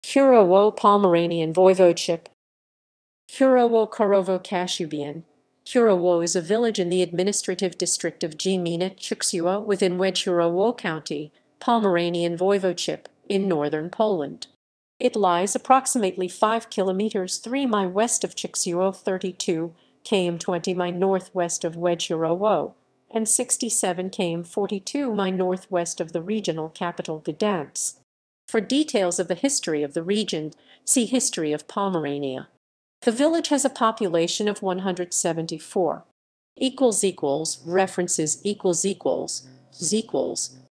Kurowo Pomeranian Voivodeship. Kurowo Kashubian. Kurowo is a village in the administrative district of Gmina Choczewo within Wejherowo County, Pomeranian Voivodeship, in northern Poland. It lies approximately 5 kilometers 3 mi west of Choczewo, 32 km 20 mi northwest of Wejherowo, and 67 km 42 mi northwest of the regional capital Gdańsk. For details of the history of the region, see History of Pomerania. The village has a population of 174. References